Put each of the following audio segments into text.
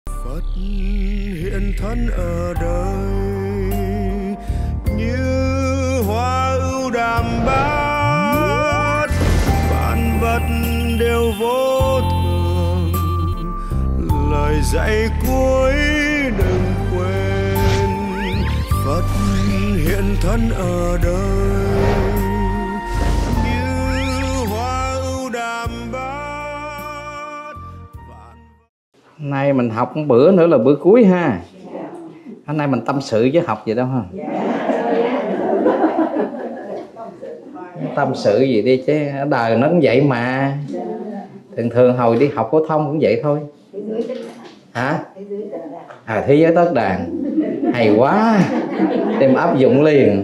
Phật hiện thân ở đời như hoa ưu đàm bát, vạn vật đều vô thường, lời dạy cuối đừng quên. Phật hiện thân ở đời như hoa ưu đàm bát. Nay mình học một bữa nữa là bữa cuối ha. Hôm nay mình tâm sự với học gì đâu ha. Tâm sự gì đi chứ ở đời nó cũng vậy mà. Thường hồi đi học phổ thông cũng vậy thôi. Hả? Thế giới tất đàn. Hay quá. Đem áp dụng liền.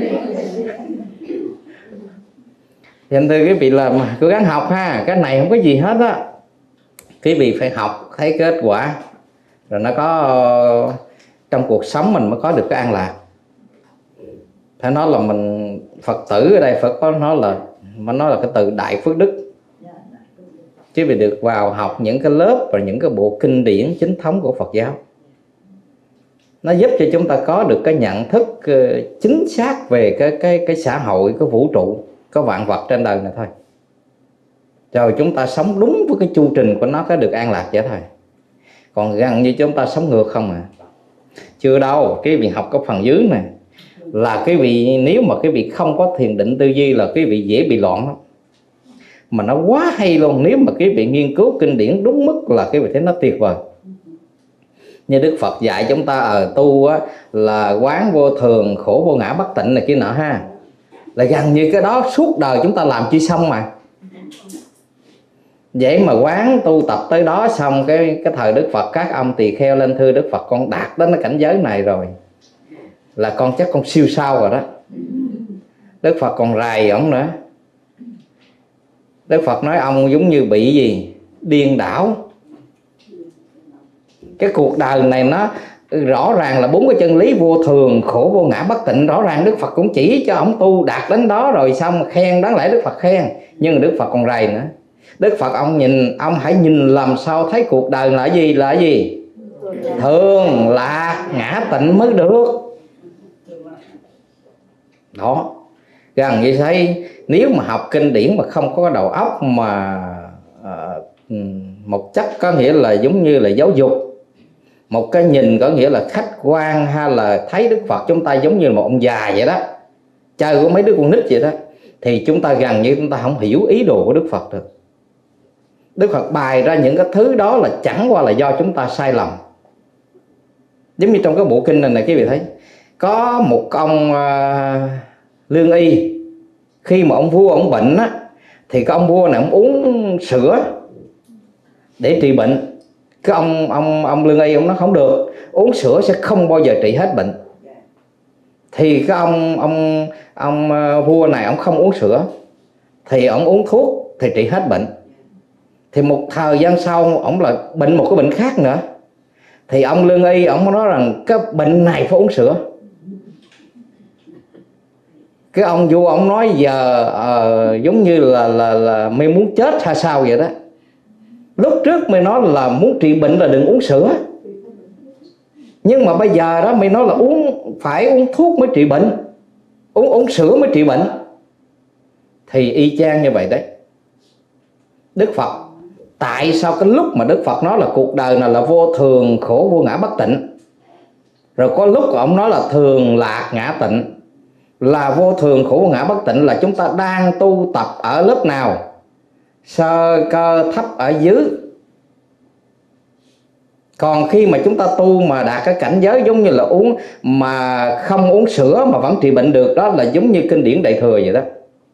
Thành thưa quý vị là cố gắng học ha. Cái này không có gì hết á. Quý vị phải học thấy kết quả rồi nó có trong cuộc sống mình mới có được cái an lạc. Phải nói là mình Phật tử ở đây Phật có nói là cái từ đại phước đức. Chứ vì được vào học những cái lớp và những cái bộ kinh điển chính thống của Phật giáo, nó giúp cho chúng ta có được cái nhận thức chính xác về cái xã hội, cái vũ trụ, có vạn vật trên đời này thôi. Rồi chúng ta sống đúng với cái chu trình của nó có được an lạc vậy thôi. Còn gần như chúng ta sống ngược không à. Chưa đâu, cái vị học có phần dưới này là cái vị, nếu mà cái vị không có thiền định tư duy là cái vị dễ bị loạn lắm. Mà nó quá hay luôn. Nếu mà cái vị nghiên cứu kinh điển đúng mức là cái vị thấy nó tuyệt vời. Như Đức Phật dạy chúng ta ở tu á, là quán vô thường, khổ vô ngã, bất tịnh này kia nọ ha. Là gần như cái đó suốt đời chúng ta làm chi xong mà. Vậy mà quán tu tập tới đó xong cái thời Đức Phật các ông tỳ kheo lên thưa Đức Phật, con đạt đến cái cảnh giới này rồi, là con chắc con siêu sao rồi đó. Đức Phật còn rầy ổng nữa. Đức Phật nói ông giống như bị gì? Điên đảo. Cái cuộc đời này nó rõ ràng là bốn cái chân lý vô thường, khổ vô ngã, bất tịnh. Rõ ràng Đức Phật cũng chỉ cho ổng tu đạt đến đó rồi xong khen, đáng lẽ Đức Phật khen. Nhưng mà Đức Phật còn rầy nữa. Đức Phật ông hãy nhìn làm sao thấy cuộc đời là gì? Là gì? Thường, lạc, ngã, tịnh mới được. Đó. Gần như thấy nếu mà học kinh điển mà không có đầu óc mà một chất có nghĩa là giống như là giáo dục, một cái nhìn có nghĩa là khách quan, hay là thấy Đức Phật chúng ta giống như một ông già vậy đó, chơi của mấy đứa con nít vậy đó, thì chúng ta gần như chúng ta không hiểu ý đồ của Đức Phật được. Đức Phật bày ra những cái thứ đó là chẳng qua là do chúng ta sai lầm. Giống như trong cái bộ kinh này quý vị thấy có một ông lương y, khi mà ông vua ông bệnh á, thì cái ông vua này ông uống sữa để trị bệnh. Cái ông lương y ông nói không được, uống sữa sẽ không bao giờ trị hết bệnh. Thì cái ông vua này ông không uống sữa, thì ông uống thuốc thì trị hết bệnh. Thì một thời gian sau ông là bệnh một cái bệnh khác nữa, thì ông lương y ông nói rằng cái bệnh này phải uống sữa. Cái ông vua ông nói giờ giống như là mày muốn chết hay sao vậy đó. Lúc trước mày nói là muốn trị bệnh là đừng uống sữa, nhưng mà bây giờ đó mày nói là phải uống thuốc mới trị bệnh, uống sữa mới trị bệnh. Thì y chang như vậy đấy. Đức Phật, tại sao cái lúc mà Đức Phật nói là cuộc đời này là vô thường, khổ vô ngã, bất tịnh, rồi có lúc ông nói là thường, lạc, ngã, tịnh, là vô thường, khổ vô ngã, bất tịnh, là chúng ta đang tu tập ở lớp nào? Sơ cơ thấp ở dưới. Còn khi mà chúng ta tu mà đạt cái cảnh giới giống như là mà không uống sữa mà vẫn trị bệnh được, đó là giống như kinh điển Đại Thừa vậy đó.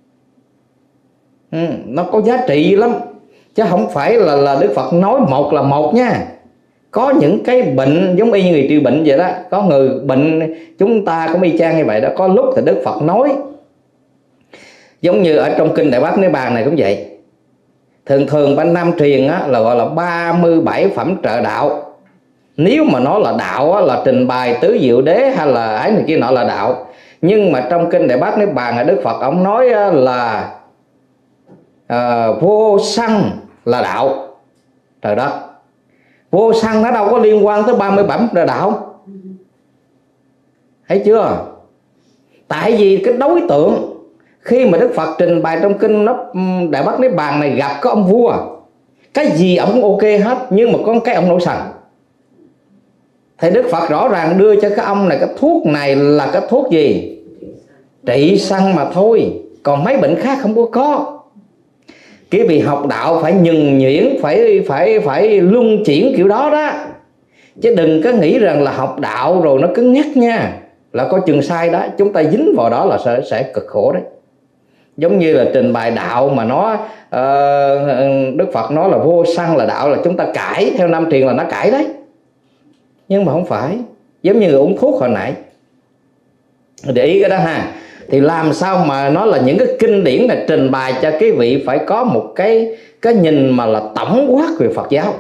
Nó có giá trị lắm, chứ không phải là Đức Phật nói một là một nha. Có những cái bệnh giống y như người trị bệnh vậy đó. Có người bệnh chúng ta cũng y chang như vậy đó. Có lúc thì Đức Phật nói giống như ở trong kinh Đại Bát Niết Bàn này cũng vậy. Thường ban Nam truyền á, là gọi là 37 phẩm trợ đạo. Nếu mà nói là đạo á, là trình bày tứ diệu đế hay là ấy này kia nọ là đạo. Nhưng mà trong kinh Đại Bát Niết Bàn là Đức Phật ông nói là vô sanh là đạo. Trời đất. Vô sanh nó đâu có liên quan tới 37 đạo. Thấy chưa? Tại vì cái đối tượng khi mà Đức Phật trình bày trong kinh Đại Bát Niết Bàn này gặp có ông vua, cái gì ông cũng ok hết, nhưng mà có cái ông nổi sân. Thì Đức Phật rõ ràng đưa cho cái ông này cái thuốc này là cái thuốc gì? Trị sân mà thôi, còn mấy bệnh khác không có. Cái vị học đạo phải nhuần nhuyễn, phải luân chuyển kiểu đó đó, chứ đừng có nghĩ rằng là học đạo rồi nó cứng nhắc nha, là coi chừng sai đó. Chúng ta dính vào đó là sẽ cực khổ đấy. Giống như là trình bày đạo mà nó Đức Phật nói là vô sân là đạo, là chúng ta cãi theo Nam truyền là nó cãi đấy. Nhưng mà không phải. Giống như người uống thuốc hồi nãy, để ý cái đó ha. Thì làm sao mà nó là những cái kinh điển này trình bày cho cái vị phải có một cái nhìn mà là tổng quát về Phật giáo.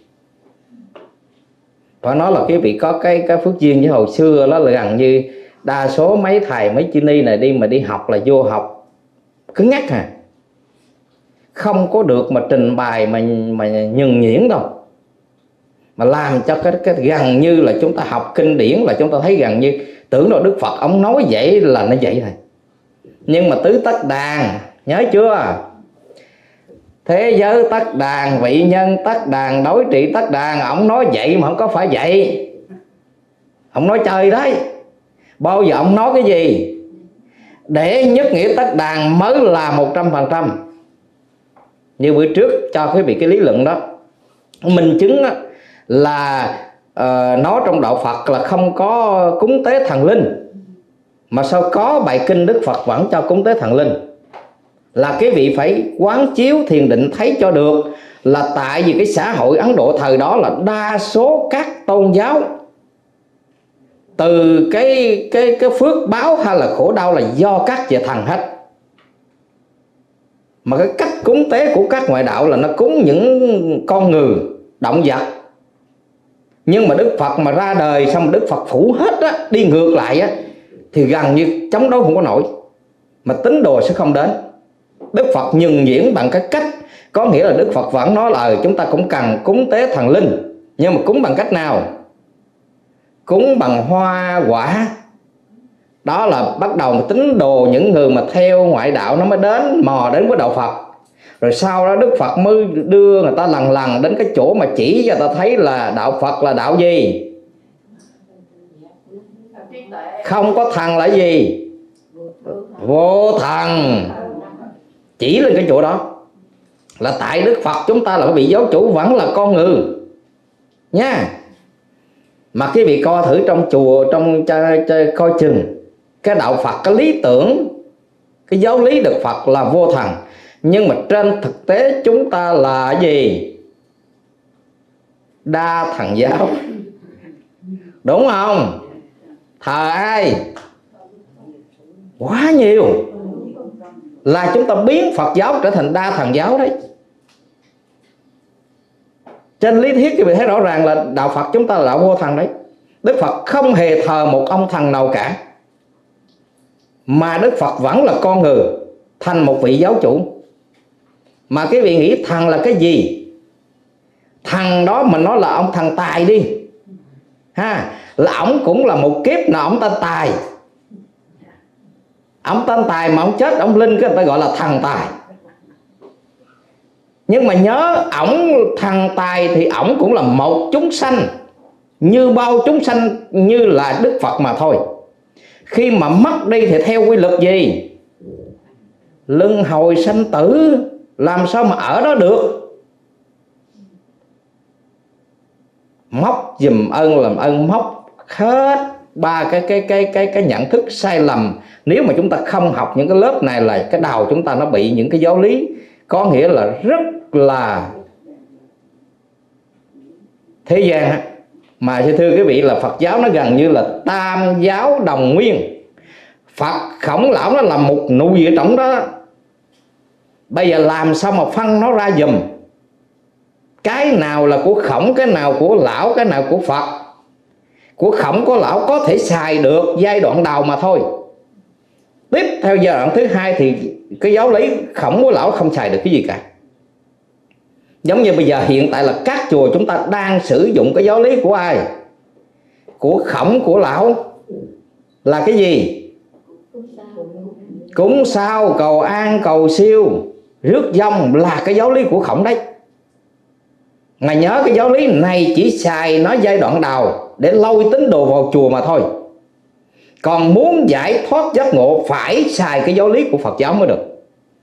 Phải nói là cái vị có cái phước duyên. Với hồi xưa đó là gần như đa số mấy thầy mấy chi ni này đi học là vô học cứng nhắc à, không có được mà trình bày mà nhuần nhuyễn đâu, mà làm cho cái gần như là chúng ta học kinh điển là chúng ta thấy gần như tưởng là Đức Phật ông nói vậy là nó vậy thôi. Nhưng mà tứ tất đàn nhớ chưa? Thế giới tất đàn, vị nhân tất đàn, đối trị tất đàn. Ông nói vậy mà không có phải vậy. Ông nói chơi đấy. Bao giờ ông nói cái gì? Để nhất nghĩa tất đàn mới là 100%. Như bữa trước cho quý vị cái lý luận đó, minh chứng đó là nói trong đạo Phật là không có cúng tế thần linh, mà sao có bài kinh Đức Phật vẫn cho cúng tế thần linh. Là cái vị phải quán chiếu thiền định thấy cho được, là tại vì cái xã hội Ấn Độ thời đó là đa số các tôn giáo, từ cái phước báo hay là khổ đau là do các vị thần hết. Mà cái cách cúng tế của các ngoại đạo là nó cúng những con người, động vật. Nhưng mà Đức Phật mà ra đời xong Đức Phật phủ hết á, đi ngược lại á, thì gần như chống đối không có nổi, mà tín đồ sẽ không đến. Đức Phật nhuần nhuyễn bằng cái cách, có nghĩa là Đức Phật vẫn nói là chúng ta cũng cần cúng tế thần linh, nhưng mà cúng bằng cách nào? Cúng bằng hoa quả. Đó là bắt đầu tín đồ, những người mà theo ngoại đạo nó mới mò đến với đạo Phật. Rồi sau đó Đức Phật mới đưa người ta lần lần đến cái chỗ mà chỉ cho ta thấy là đạo Phật là đạo gì? Không có thần là gì? Vô thần. Chỉ lên cái chỗ đó. Là tại Đức Phật chúng ta là cái vị giáo chủ vẫn là con người nha. Mà cái vị coi thử trong chùa, trong coi chừng cái đạo Phật, cái lý tưởng, cái giáo lý Đức Phật là vô thần, nhưng mà trên thực tế chúng ta là gì? Đa thần giáo. Đúng không? Thờ ai? Quá nhiều. Là chúng ta biến Phật giáo trở thành đa thần giáo đấy. Trên lý thuyết thì mình thấy rõ ràng là đạo Phật chúng ta là đạo vô thần đấy. Đức Phật không hề thờ một ông thần nào cả, mà Đức Phật vẫn là con người, thành một vị giáo chủ. Mà cái vị nghĩ thần là cái gì? Thần đó mình nói là ông thần tài đi ha, là ổng cũng là một kiếp nào ổng tên tài. Ổng tên tài mà ổng chết ổng linh, cái người ta gọi là thần tài. Nhưng mà nhớ ổng thần tài thì ổng cũng là một chúng sanh, như bao chúng sanh, như là Đức Phật mà thôi. Khi mà mất đi thì theo quy luật gì? Luân hồi sanh tử. Làm sao mà ở đó được? Móc dùm ơn làm ơn móc hết ba cái nhận thức sai lầm. Nếu mà chúng ta không học những cái lớp này là cái đầu chúng ta nó bị những cái giáo lý, có nghĩa là rất là thế gian. Mà thưa quý vị là Phật giáo nó gần như là tam giáo đồng nguyên. Phật Khổng Lão nó là một nụi ở trong đó. Bây giờ làm sao mà phân nó ra dùm? Cái nào là của Khổng, cái nào của Lão, cái nào của Phật? Của Khổng của Lão có thể xài được giai đoạn đầu mà thôi. Tiếp theo giai đoạn thứ hai thì cái giáo lý Khổng của Lão không xài được cái gì cả. Giống như bây giờ hiện tại là các chùa chúng ta đang sử dụng cái giáo lý của ai? Của Khổng, của Lão. Là cái gì? Cúng sao, cầu an, cầu siêu, rước vong là cái giáo lý của Khổng đấy. Mà nhớ cái giáo lý này chỉ xài nó giai đoạn đầu để lôi tín đồ vào chùa mà thôi. Còn muốn giải thoát giác ngộ phải xài cái giáo lý của Phật giáo mới được.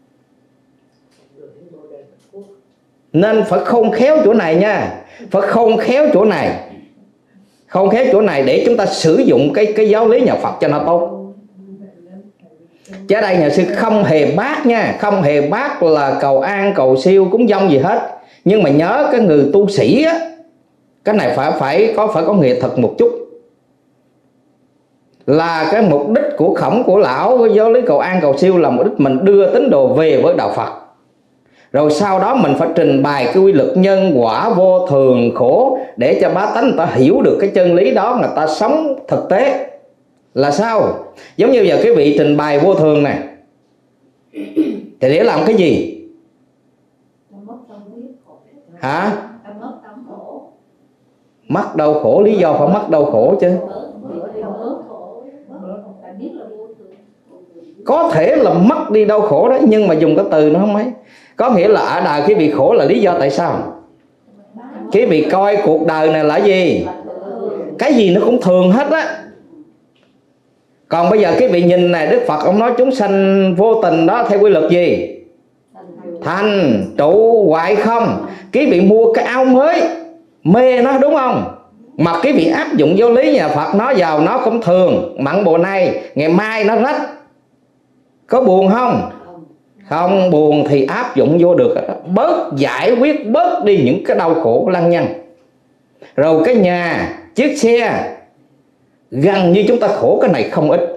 Nên phải khôn khéo chỗ này nha. Phải khôn khéo chỗ này. Khôn khéo chỗ này để chúng ta sử dụng cái giáo lý nhà Phật cho nó tốt. Chứ ở đây nhà sư không hề bác nha. Không hề bác là cầu an, cầu siêu, cúng vong gì hết. Nhưng mà nhớ cái người tu sĩ á, cái này phải có nghệ thuật một chút. Là cái mục đích của Khổng, của Lão, với giáo lý cầu an, cầu siêu là mục đích mình đưa tín đồ về với đạo Phật. Rồi sau đó mình phải trình bày cái quy luật nhân quả vô thường khổ để cho bá tánh người ta hiểu được cái chân lý đó, người ta sống thực tế. Là sao? Giống như giờ cái vị trình bày vô thường này thì để làm cái gì? Hả? Mắc đau khổ, lý do phải mắc đau khổ chứ. Có thể là mất đi đau khổ đó, nhưng mà dùng cái từ nó không ấy. Có nghĩa là ở đời cái bị khổ là lý do tại sao? Cái bị coi cuộc đời này là gì? Cái gì nó cũng thường hết á. Còn bây giờ cái vị nhìn này, Đức Phật ông nói chúng sanh vô tình đó theo quy luật gì? Thành trụ hoại không. Cái vị mua cái áo mới mê nó đúng không? Mà cái vị áp dụng giáo lý nhà Phật nó vào nó cũng thường. Mặn bộ này ngày mai nó rách. Có buồn không? Không buồn thì áp dụng vô được. Bớt giải quyết, bớt đi những cái đau khổ lăng nhăng. Rồi cái nhà, chiếc xe, gần như chúng ta khổ cái này không ít.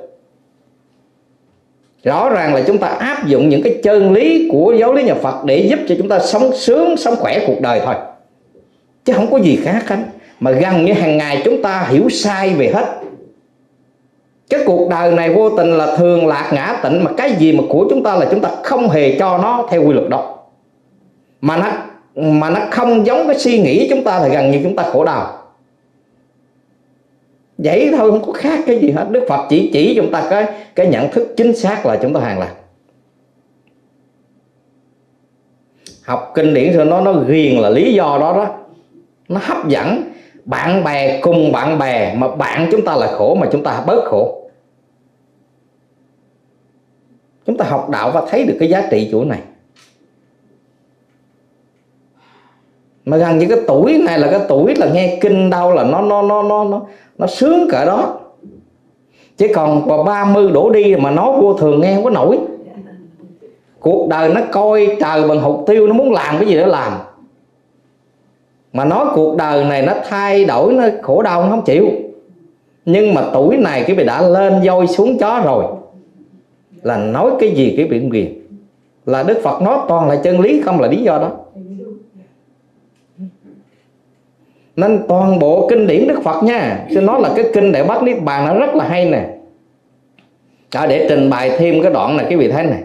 Rõ ràng là chúng ta áp dụng những cái chân lý của giáo lý nhà Phật để giúp cho chúng ta sống sướng, sống khỏe cuộc đời thôi. Chứ không có gì khác hết. Mà gần như hàng ngày chúng ta hiểu sai về hết. Cái cuộc đời này vô tình là thường lạc ngã tịnh. Mà cái gì mà của chúng ta là chúng ta không hề cho nó theo quy luật đó. Mà nó không giống cái suy nghĩ chúng ta thì gần như chúng ta khổ đau. Vậy thôi, không có khác cái gì hết. Đức Phật chỉ chúng ta cái nhận thức chính xác là chúng ta hoàn lạc. Học kinh điển rồi nó ghiền là lý do đó đó. Nó hấp dẫn. Bạn bè cùng bạn bè mà bạn chúng ta là khổ mà chúng ta bớt khổ. Chúng ta học đạo và thấy được cái giá trị chỗ này. Mà gần như cái tuổi này là cái tuổi là nghe kinh đâu là nó sướng cỡ đó. Chứ còn vào 30 đổ đi mà nó vô thường nghe không có nổi. Cuộc đời nó coi trời bằng hụt tiêu, nó muốn làm cái gì đó làm. Mà nói cuộc đời này nó thay đổi, nó khổ đau nó không chịu. Nhưng mà tuổi này cái bị đã lên voi xuống chó rồi là nói cái gì cái bị quyền. Là Đức Phật nói toàn là chân lý, không là lý do đó. Nên toàn bộ kinh điển Đức Phật nha, xin nói là cái kinh Đại Bát Niết Bàn nó rất là hay nè. Để trình bày thêm cái đoạn này cái vị thấy này.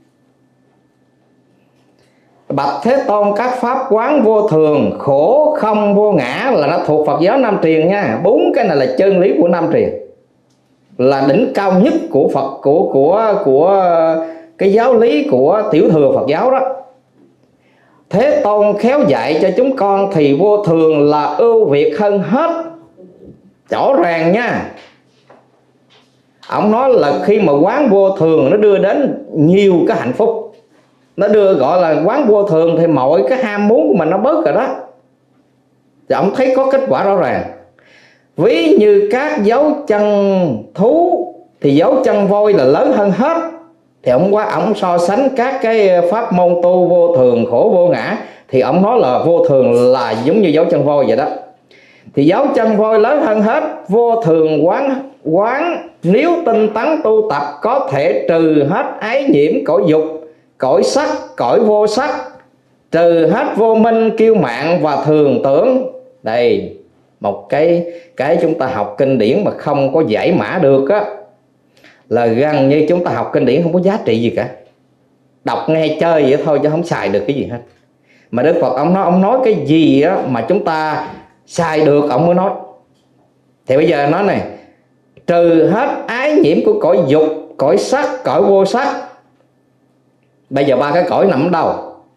Bạch Thế Tôn, các pháp quán vô thường, khổ không vô ngã là nó thuộc Phật giáo Nam truyền nha. 4 cái này là chân lý của Nam truyền, là đỉnh cao nhất của Phật, của cái giáo lý của tiểu thừa Phật giáo đó. Thế Tôn khéo dạy cho chúng con thì vô thường là ưu việt hơn hết. Rõ ràng nha. Ông nói là khi mà quán vô thường nó đưa đến nhiều cái hạnh phúc. Nó đưa gọi là quán vô thường thì mọi cái ham muốn của mình nó bớt rồi đó. Thì ông thấy có kết quả rõ ràng. Ví như các dấu chân thú thì dấu chân voi là lớn hơn hết. Thì ông so sánh các cái pháp môn tu vô thường, khổ vô ngã. Thì ông nói là vô thường là giống như dấu chân voi vậy đó. Thì dấu chân voi lớn hơn hết. Vô thường quán nếu tinh tấn tu tập có thể trừ hết ái nhiễm cõi dục, cõi sắc, cõi vô sắc, trừ hết vô minh, kiêu mạn và thường tưởng. Đây, một cái chúng ta học kinh điển mà không có giải mã được á, là gần như chúng ta học kinh điển không có giá trị gì cả. Đọc nghe chơi vậy thôi chứ không xài được cái gì hết. Mà Đức Phật ông nói cái gì á mà chúng ta xài được ông mới nói. Thì bây giờ nói này, trừ hết ái nhiễm của cõi dục, cõi sắc, cõi vô sắc. Bây giờ ba cái cõi nằm ở đâu?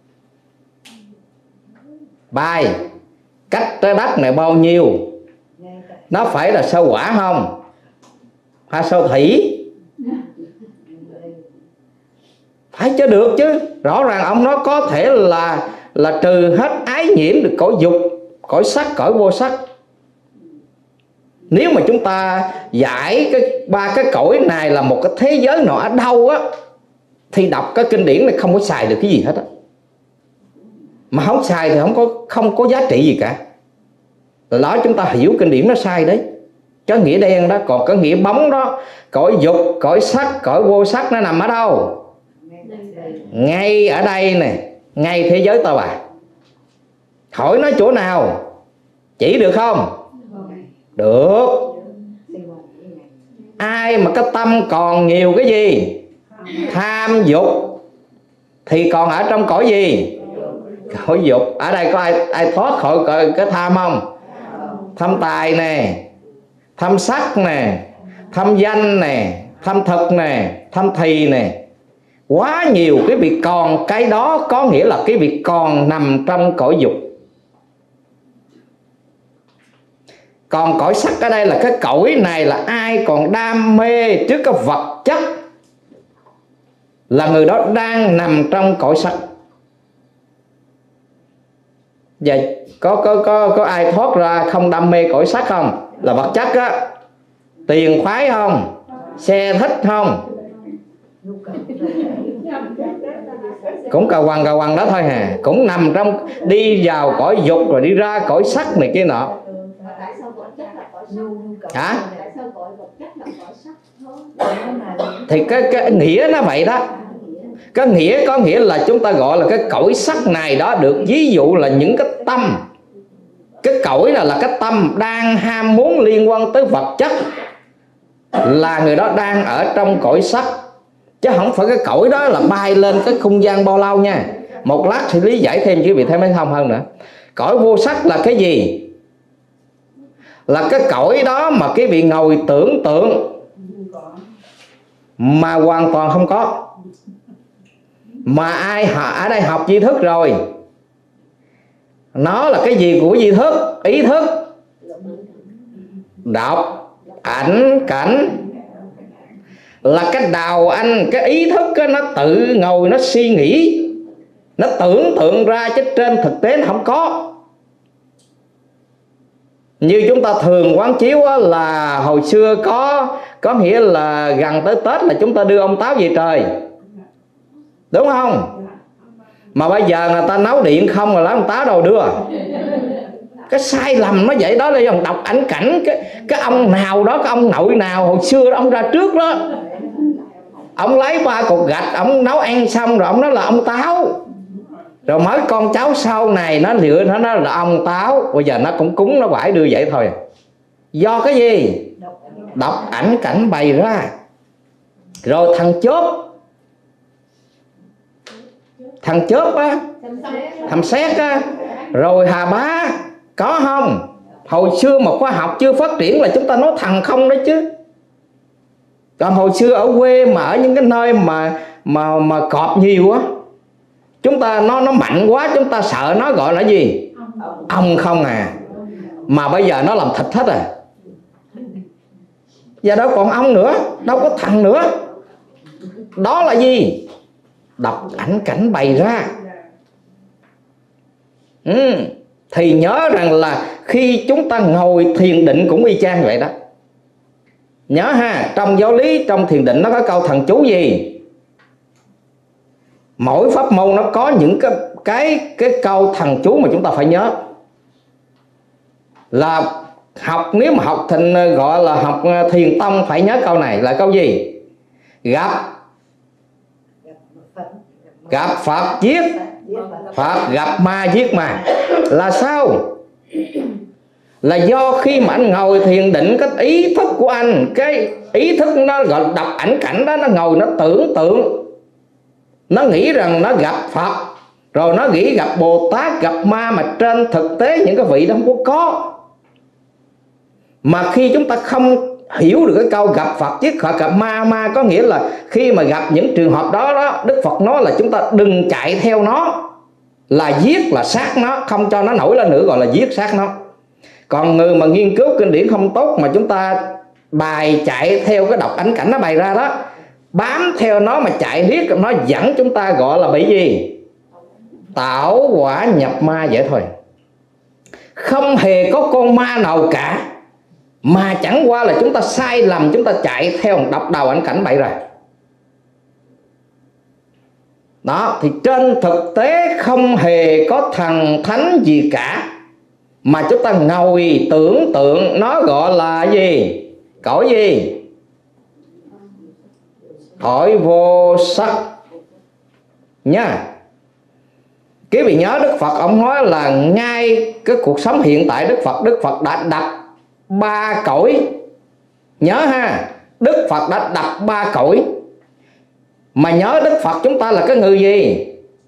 Bay cách trái đất này bao nhiêu? Nó phải là sao hỏa không? Hay sao thủy? Phải chứ, được chứ. Rõ ràng ông nói có thể là trừ hết ái nhiễm được cõi dục, cõi sắc, cõi vô sắc. Nếu mà chúng ta giải ba cái cõi này là một cái thế giới nào ở đâu á, thì đọc cái kinh điển này không có xài được cái gì hết á. Mà không xài thì không có giá trị gì cả. Đó chúng ta hiểu kinh điển nó sai đấy. Cái nghĩa đen đó, còn cái nghĩa bóng đó, cõi dục, cõi sắc, cõi vô sắc nó nằm ở đâu? Ngay ở đây nè, ngay thế giới ta bà. Hỏi nói chỗ nào? Chỉ được không? Được. Ai mà cái tâm còn nhiều cái gì? Tham dục thì còn ở trong cõi gì? Cõi dục. Ở đây có ai thoát khỏi cái tham không? Tham tài nè, tham sắc nè, tham danh nè, tham thực nè, tham thì nè. Quá nhiều cái việc còn. Cái đó có nghĩa là cái việc còn nằm trong cõi dục. Còn cõi sắc ở đây là cái cõi này là ai còn đam mê trước cái vật chất, là người đó đang nằm trong cõi sắc. Vậy có ai thoát ra không đam mê cõi sắc không? Là vật chất á. Tiền khoái không? Xe thích không? Cũng cà quằn đó thôi hà. Cũng nằm trong, đi vào cõi dục rồi đi ra cõi sắc này kia nọ. Hả? Thì cái nghĩa nó vậy đó. Cái nghĩa có nghĩa là chúng ta gọi là cái cõi sắc này đó, được ví dụ là những cái tâm. Cái cõi là cái tâm đang ham muốn liên quan tới vật chất, là người đó đang ở trong cõi sắc. Chứ không phải cái cõi đó là bay lên cái không gian bao lâu nha. Một lát sẽ lý giải thêm quý vị thấy mấy thông hơn nữa. Cõi vô sắc là cái gì? Là cái cõi đó mà quý vị ngồi tưởng tượng mà hoàn toàn không có. Mà ai ở đây học tri thức rồi, nó là cái gì của tri thức? Ý thức, đọc, ảnh, cảnh. Là cái đầu anh, cái ý thức đó, nó tự ngồi nó suy nghĩ, nó tưởng tượng ra, chứ trên thực tế nó không có. Như chúng ta thường quán chiếu là hồi xưa có nghĩa là gần tới Tết là chúng ta đưa ông Táo về trời, đúng không? Mà bây giờ người ta nấu điện không rồi lấy ông Táo đâu đưa. Cái sai lầm nó vậy đó. Là dòng đọc ảnh cảnh, cái ông nào đó, cái ông nội nào hồi xưa đó, ông ra trước đó, ông lấy 3 cục gạch, ông nấu ăn xong rồi ông nói là ông Táo. Rồi mấy con cháu sau này nó lựa nó nói là ông Táo. Bây giờ nó cũng cúng, nó phải đưa vậy thôi. Do cái gì? Đọc ảnh cảnh bày ra. Rồi thằng chớp á, thằng sét á, rồi Hà Bá, có không? Hồi xưa mà khoa học chưa phát triển là chúng ta nói thằng không đó chứ. Còn hồi xưa ở quê mà ở những cái nơi mà cọp nhiều á, chúng ta nó mạnh quá, chúng ta sợ nó gọi là gì? Ong không à. Mà bây giờ nó làm thịt hết à. Giờ đâu còn ong nữa, đâu có thằng nữa. Đó là gì? Đọc ảnh cảnh bày ra. Thì nhớ rằng là khi chúng ta ngồi thiền định cũng y chang vậy đó. Nhớ ha, trong giáo lý, trong thiền định nó có câu thần chú gì? Mỗi pháp môn nó có những cái câu thần chú mà chúng ta phải nhớ. Là học, nếu mà học thành gọi là học thiền tông phải nhớ câu này là câu gì? Gặp Phật giết Phật, gặp ma giết ma. Là sao? Là do khi mà anh ngồi thiền định, cái ý thức của anh, cái ý thức nó gọi đọc ảnh cảnh đó, nó ngồi nó tưởng tượng, nó nghĩ rằng nó gặp Phật, Rồi nó nghĩ gặp Bồ Tát, gặp ma, mà trên thực tế những cái vị đó không có. Mà khi chúng ta không hiểu được cái câu gặp Phật chứ gặp ma, ma có nghĩa là khi mà gặp những trường hợp đó, Đức Phật nói là chúng ta đừng chạy theo nó, là giết, là sát nó, không cho nó nổi lên nữa, gọi là giết sát nó. Còn người mà nghiên cứu kinh điển không tốt mà chúng ta bài chạy theo cái đọc ảnh cảnh nó bày ra đó, bám theo nó mà chạy riết, nó dẫn chúng ta gọi là bị gì? Tảo quả nhập ma vậy thôi. Không hề có con ma nào cả, mà chẳng qua là chúng ta sai lầm, chúng ta chạy theo đọc đầu ảnh cảnh bậy ra. Đó, thì trên thực tế không hề có thần thánh gì cả, mà chúng ta ngồi tưởng tượng nó gọi là gì? Cõi gì? Cõi vô sắc nha. Quý vị nhớ Đức Phật ông nói là ngay cái cuộc sống hiện tại Đức Phật đã đặt 3 cõi. Nhớ ha, Đức Phật đã đặt 3 cõi. Mà nhớ Đức Phật chúng ta là cái người gì?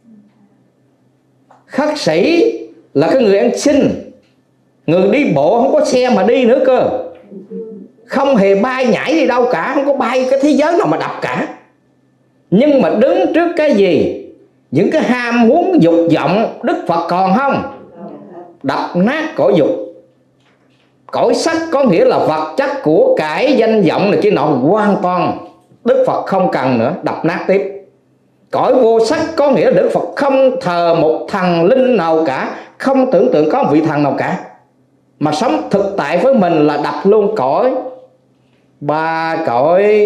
Khất sĩ, là cái người ăn xin, người đi bộ không có xe mà đi nữa cơ, không hề bay nhảy đi đâu cả, không có bay cái thế giới nào mà đập cả. Nhưng mà đứng trước cái gì? Những cái ham muốn dục vọng, Đức Phật còn không? Đập nát cõi dục. Cõi sắc có nghĩa là vật chất của cải danh vọng này kia nọ, hoàn toàn Đức Phật không cần nữa, đập nát tiếp. Cõi vô sắc có nghĩa là Đức Phật không thờ một thần linh nào cả, không tưởng tượng có một vị thần nào cả, mà sống thực tại với mình là đập luôn cõi 3 cõi.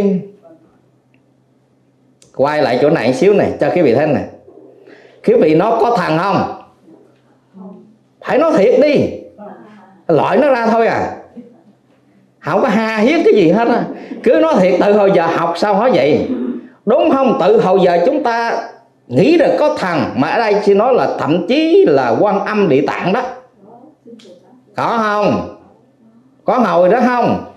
Quay lại chỗ này xíu này cho quý vị thấy này. Quý vị nó có thần không? Phải nói thiệt đi, loại nó ra thôi à, không có ha hiết cái gì hết á. Cứ nói thiệt, từ hồi giờ học sao hỏi vậy, đúng không? Từ hồi giờ chúng ta nghĩ được có thần, mà ở đây chỉ nói là thậm chí là Quan Âm Địa Tạng đó, có không? Có ngồi đó không?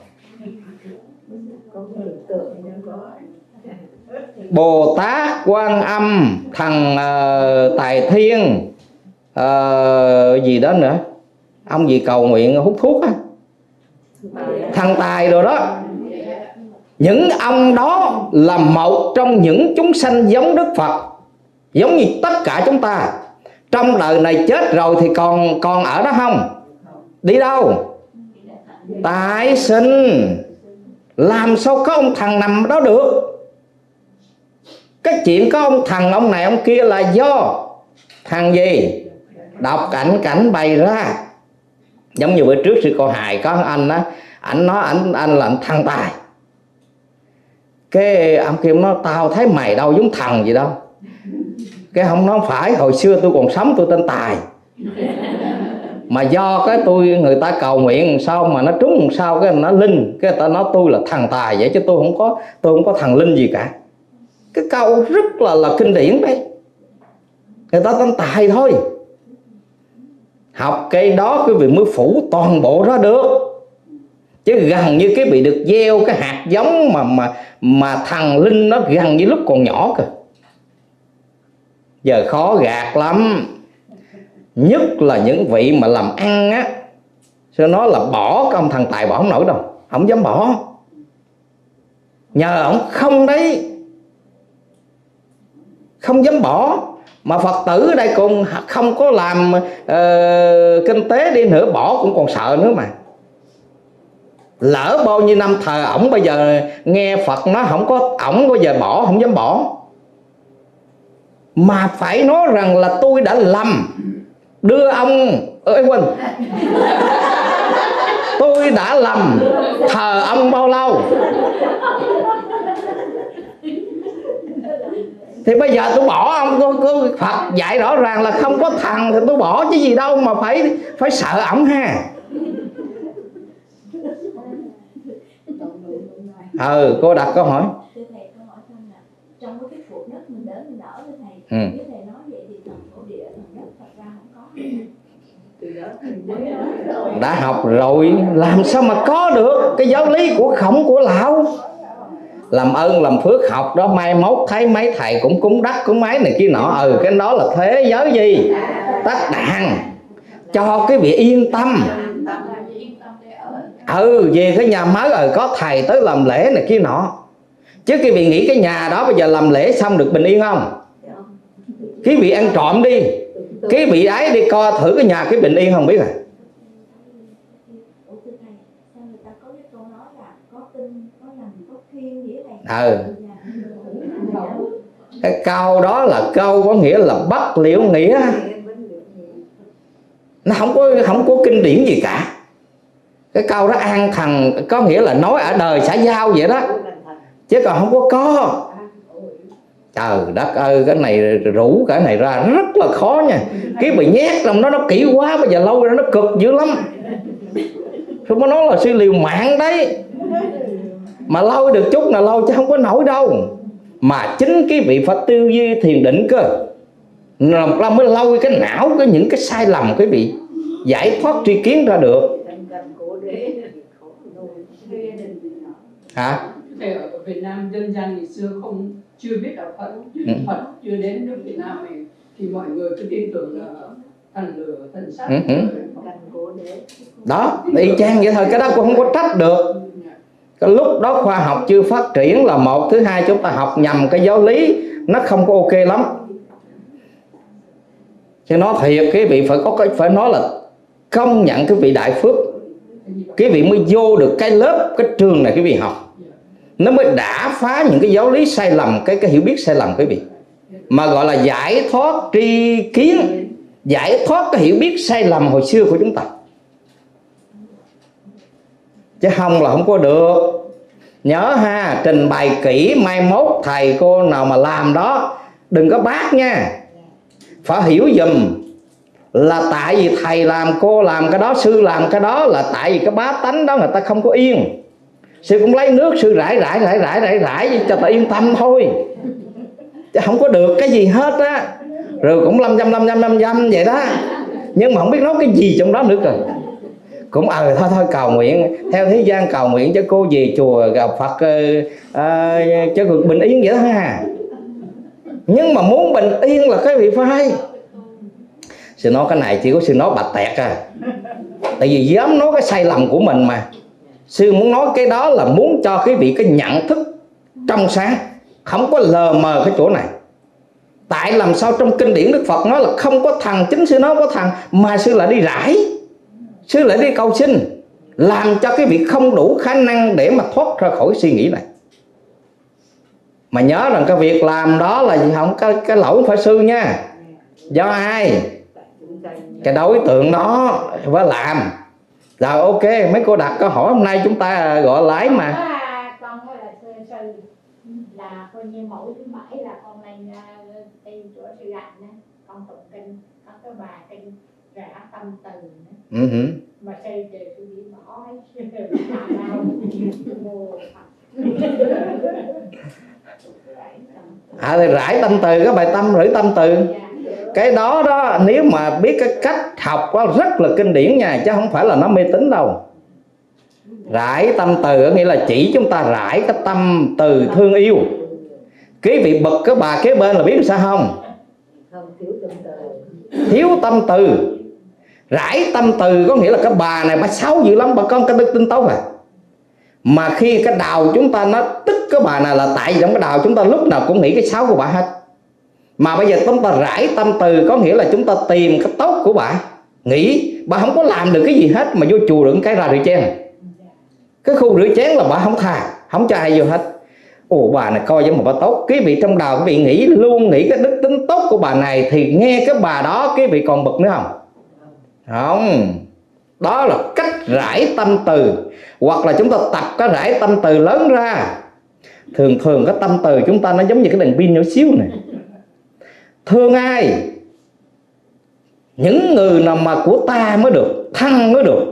Bồ Tát, Quan Âm, thần Tài Thiên, gì đó nữa, ông gì cầu nguyện hút thuốc á, thần Tài rồi đó. Những ông đó là một trong những chúng sanh giống Đức Phật, giống như tất cả chúng ta. Trong đời này chết rồi thì còn ở đó không? Đi đâu? Tái sinh. Làm sao có ông thần nằm đó được? Cái chuyện có ông thần ông này ông kia là do thằng gì? Đọc cảnh bày ra. Giống như bữa trước sư cô hài có anh á, ảnh nói anh là anh thần tài. Cái ông kia nói tao thấy mày đâu giống thần gì đâu. Cái ông nói phải, hồi xưa tôi còn sống tôi tên Tài, mà do cái người ta cầu nguyện sao mà nó trúng sao cái nó linh, cái ta nói tôi là thần Tài vậy, chứ tôi không có thần linh gì cả. Cái câu rất là kinh điển đấy. Người ta tên Tài thôi. Học cái đó quý vị mới phủ toàn bộ đó được. Chứ gần như cái bị được gieo cái hạt giống mà thần linh nó gần như lúc còn nhỏ kìa. Giờ khó gạt lắm. Nhất là những vị mà làm ăn á, sẽ nói là bỏ cái ông thần Tài bỏ không nổi đâu, không dám bỏ. Nhờ ông không đấy, không dám bỏ. Mà Phật tử ở đây cũng không có làm kinh tế đi nữa, bỏ cũng còn sợ nữa mà. Lỡ bao nhiêu năm thờ ổng, bây giờ nghe Phật nói không có ổng, bây giờ bỏ không dám bỏ. Mà phải nói rằng là tôi đã lầm đưa ông quên, tôi đã lầm thờ ông bao lâu. Thì bây giờ tôi bỏ ông, Phật dạy rõ ràng là không có thần thì tôi bỏ chứ gì đâu mà phải sợ ổng ha. Cô đặt câu hỏi. Trong cái cuộc đất mình đến mình ở với thầy, nếu thầy nói vậy thì thần thổ địa, thần đất Phật ra không có. Đã học rồi làm sao mà có được cái giáo lý của Khổng của Lão. làm ơn làm phước học đó, mai mốt thấy mấy thầy cũng cúng đất cúng máy này kia nọ, cái đó là thế giới gì tất đàn, cho cái vị yên tâm. Về cái nhà mới có thầy tới làm lễ này kia nọ, chứ cái vị nghĩ cái nhà đó bây giờ làm lễ xong được bình yên không? Cái vị ăn trộm đi, cái vị ấy đi coi thử cái nhà cái bình yên không biết à. Cái câu đó là câu có nghĩa là bất liễu nghĩa, nó không có kinh điển gì cả. Cái câu đó an thần có nghĩa là nói ở đời xã giao vậy đó, chứ còn không có. Trời đất ơi, cái này rủ cái này ra rất là khó nha. Cái bị nhét trong đó nó kỹ quá, bây giờ lâu ra nó cực dữ lắm. Không có nói là sư liều mạng đấy, mà lâu được chút là lâu chứ không có nổi đâu. Mà chính cái vị Phật tư duy thiền định cơ là mới lôi cái não, những cái sai lầm cái vị giải thoát tri kiến ra được. Hả? Ở Việt Nam dân gian ngày xưa chưa biết đạo Phật, Phật chưa đến nước Việt Nam này thì mọi người cứ tin tưởng là thần lửa, thần sát. Đó, y chang vậy thôi, cái đó cũng không có trách được. Cái lúc đó khoa học chưa phát triển là một, thứ hai chúng ta học nhầm cái giáo lý, nó không có ok lắm. Chứ nói thiệt, cái vị phải nói là công nhận cái vị đại phước, cái vị mới vô được cái lớp, cái trường này cái vị học, nó mới đã phá những cái giáo lý sai lầm, cái hiểu biết sai lầm cái vị, mà gọi là giải thoát tri kiến, giải thoát cái hiểu biết sai lầm hồi xưa của chúng ta. Chứ không là không có được. Nhớ ha, trình bày kỹ, mai mốt thầy cô nào mà làm đó đừng có bác nha, phải hiểu dùm là tại vì thầy làm, cô làm cái đó, sư làm cái đó là tại vì cái bá tánh đó người ta không có yên. Sư cũng lấy nước sư rải cho ta yên tâm thôi, chứ không có được cái gì hết á. Rồi cũng lâm dâm vậy đó, nhưng mà không biết nói cái gì trong đó nữa cơ. Cũng thôi cầu nguyện theo thế gian, cầu nguyện cho cô về chùa gặp Phật cho được bình yên vậy đó ha. Nhưng mà muốn bình yên là cái vị phải. Sư nói cái này chỉ có sư nói bạch tẹt à, tại vì dám nói cái sai lầm của mình mà. Sư muốn nói cái đó là muốn cho cái vị cái nhận thức trong sáng, không có lờ mờ cái chỗ này. Tại làm sao trong kinh điển Đức Phật nói là không có thần, chính sư nói không có thần, mà sư lại đi rải, sư lại đi cầu xin, làm cho cái vị không đủ khả năng để mà thoát ra khỏi suy nghĩ này. Mà nhớ rằng cái việc làm đó là không cái lỗi không phải sư nha, do ai? Cái đối tượng đó phải làm. Rồi ok, mấy cô đặt câu hỏi hôm nay chúng ta gọi lái mà. Con nói là sư là coi như mỗi thứ bảy là con lên đi chỗ sư Gạnh, con tụng kinh, có cái bài kinh rã tâm từ nữa. Mà sư thì tôi đi bỏ thì rải tâm từ, cái bài tâm rải tâm từ. Cái đó nếu mà biết cái cách học đó rất là kinh điển nha, chứ không phải là nó mê tín đâu. Rải tâm từ có nghĩa là chỉ chúng ta rải cái tâm từ thương yêu. Cái vị bậc cái bà kế bên là biết sao không? Thiếu tâm từ. Rải tâm từ có nghĩa là cái bà này bà xấu dữ lắm, bà con cái đức tin tốt à. Mà khi cái đầu chúng ta nó tức cái bà này là tại vì trong cái đầu chúng ta lúc nào cũng nghĩ cái xấu của bà hết. Mà bây giờ chúng ta rải tâm từ có nghĩa là chúng ta tìm cái tốt của bà, nghĩ bà không có làm được cái gì hết mà vô chùa đựng cái ra rửa chén. Cái khu rửa chén là bà không thà, không cho ai vô hết. Ồ, bà này coi giống mà bà tốt. Cái vị trong đầu cái vị nghĩ luôn nghĩ cái đức tính tốt của bà này, thì nghe cái bà đó cái vị còn bực nữa không? Không. Đó là cách rải tâm từ. Hoặc là chúng ta tập cái rải tâm từ lớn ra. Thường cái tâm từ chúng ta nó giống như cái đèn pin nhỏ xíu này. Thương ai? Những người nào mà của ta mới được, thân mới được.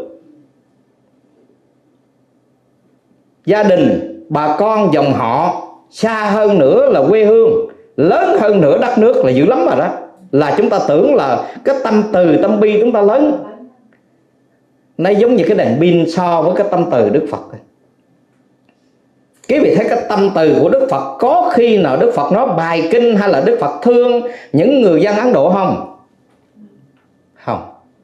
Gia đình, bà con, dòng họ, xa hơn nữa là quê hương, lớn hơn nữa đất nước là dữ lắm rồi đó. Là chúng ta tưởng là cái tâm từ, tâm bi chúng ta lớn. Nó giống như cái đèn pin so với cái tâm từ Đức Phật. Quý vị thấy cái tâm từ của Đức Phật, có khi nào Đức Phật nói bài kinh hay là Đức Phật thương những người dân Ấn Độ không? Không.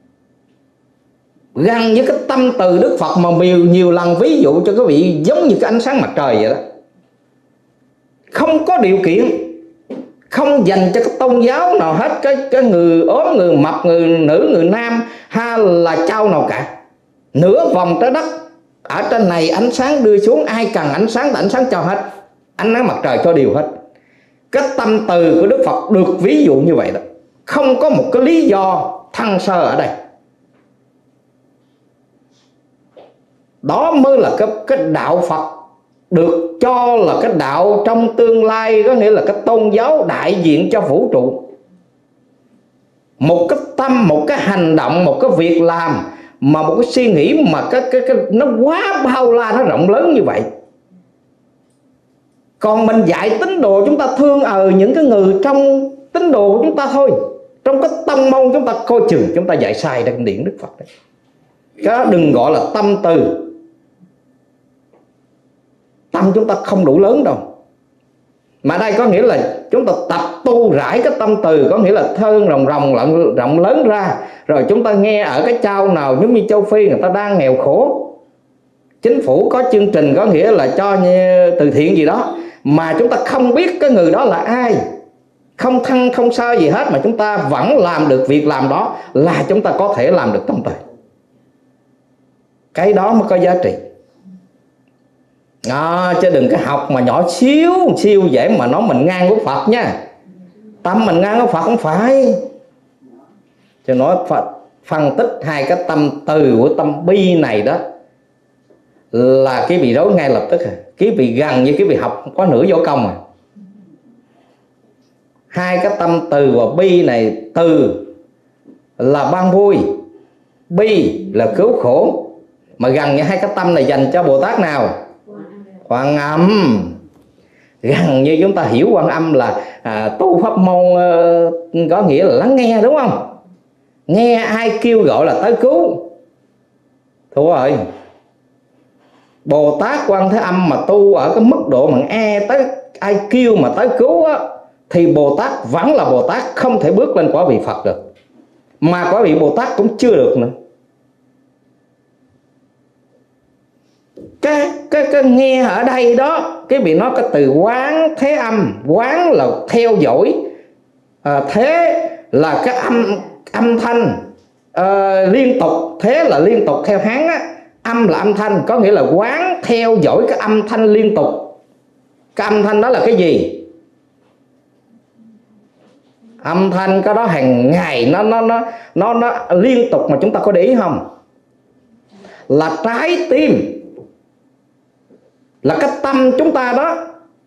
Gần như cái tâm từ Đức Phật mà nhiều lần ví dụ cho quý vị giống như cái ánh sáng mặt trời vậy đó. Không có điều kiện, không dành cho cái tôn giáo nào hết, cái người ốm, người mập, người nữ, người nam hay là trâu nào cả. Nửa vòng trái đất ở trên này ánh sáng đưa xuống, ai cần ánh sáng thì ánh sáng cho hết, ánh nắng mặt trời cho đều hết. Cái tâm từ của Đức Phật được ví dụ như vậy đó. Không có một cái lý do thăng sơ ở đây. Đó mới là cái đạo Phật được cho là cái đạo trong tương lai, có nghĩa là cái tôn giáo đại diện cho vũ trụ. Một cái tâm, một cái hành động, một cái việc làm mà một cái suy nghĩ mà nó quá bao la, nó rộng lớn như vậy. Còn mình dạy tín đồ chúng ta thương những cái người trong tín đồ của chúng ta thôi. Trong cái tông môn chúng ta coi chừng chúng ta dạy sai kinh điển Đức Phật đấy. Cái đó đừng gọi là tâm từ. Tâm chúng ta không đủ lớn đâu. Mà đây có nghĩa là chúng ta tập tu rải cái tâm từ, có nghĩa là thơn rộng lớn ra. Rồi chúng ta nghe ở cái châu nào giống như châu Phi người ta đang nghèo khổ, chính phủ có chương trình có nghĩa là cho từ thiện gì đó, mà chúng ta không biết cái người đó là ai, không thăng không sao gì hết, mà chúng ta vẫn làm được việc làm đó, là chúng ta có thể làm được tâm từ. Cái đó mới có giá trị. Chứ đừng cái học mà nhỏ siêu dễ mà nói mình ngang với Phật nha. Tâm mình ngang với Phật không phải. Cho nói Phật phân tích hai cái tâm từ của tâm bi này đó là quý vị rối ngay lập tức. Quý vị gần như quý vị học có nửa võ công à. Hai cái tâm từ và bi này, từ là ban vui, bi là cứu khổ. Mà gần như hai cái tâm này dành cho Bồ Tát nào? Quan Âm. Gần như chúng ta hiểu Quan Âm là tu pháp môn có nghĩa là lắng nghe, đúng không? Nghe ai kêu gọi là tới cứu. Thua rồi. Bồ Tát Quan Thế Âm mà tu ở cái mức độ mà nghe tới ai kêu mà tới cứu á, thì Bồ Tát vẫn là Bồ Tát, không thể bước lên quả vị Phật được. Mà quả vị Bồ Tát cũng chưa được nữa. Cái nghe ở đây đó, cái vị nói cái từ quán thế âm. Quán là theo dõi, thế là cái âm thanh liên tục, thế là liên tục theo Hán á, âm là âm thanh, có nghĩa là quán theo dõi cái âm thanh liên tục. Cái âm thanh đó là cái gì? Âm thanh cái đó hàng ngày nó liên tục, mà chúng ta có để ý không? Là trái tim, là cái tâm chúng ta đó,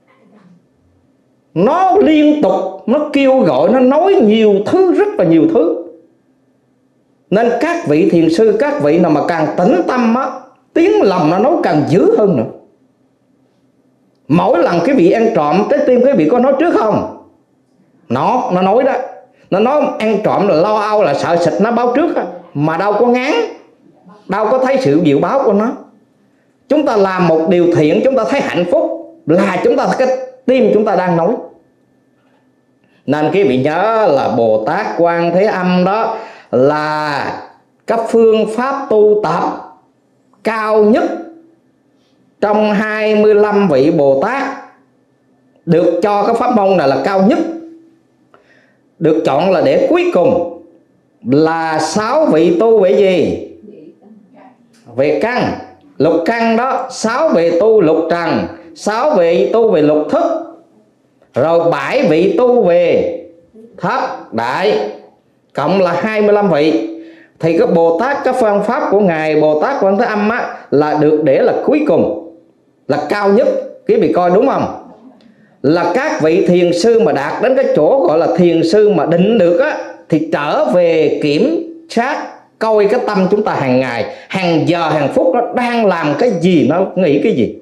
nó liên tục, nó kêu gọi, nó nói nhiều thứ, rất là nhiều thứ. Nên các vị thiền sư, các vị nào mà càng tĩnh tâm á, tiếng lòng nó nói càng dữ hơn nữa. Mỗi lần cái vị ăn trộm, trái tim cái vị có nói trước không? Nó nói đó. Nó nói ăn trộm là lo âu, là sợ xịt nó báo trước á, mà đâu có ngán, đâu có thấy sự dự báo của nó. Chúng ta làm một điều thiện, chúng ta thấy hạnh phúc, là chúng ta, cái tim chúng ta đang nói. Nên quý vị nhớ là Bồ Tát Quan Thế Âm đó là các phương pháp tu tập cao nhất trong 25 vị Bồ Tát. Được cho cái pháp môn này là cao nhất, được chọn là để cuối cùng. Là 6 vị tu về gì? Về căn. Lục căn đó, 6 vị tu lục trần, 6 vị tu về lục thức, rồi 7 vị tu về thất đại, cộng là 25 vị. Thì cái Bồ Tát, cái phương pháp của Ngài Bồ Tát Quan Thế Âm á, là được để là cuối cùng, là cao nhất. Quý vị coi đúng không? Là các vị thiền sư mà đạt đến cái chỗ gọi là thiền sư mà định được á, thì trở về kiểm sát coi cái tâm chúng ta hàng ngày, hàng giờ, hàng phút nó đang làm cái gì, nó nghĩ cái gì.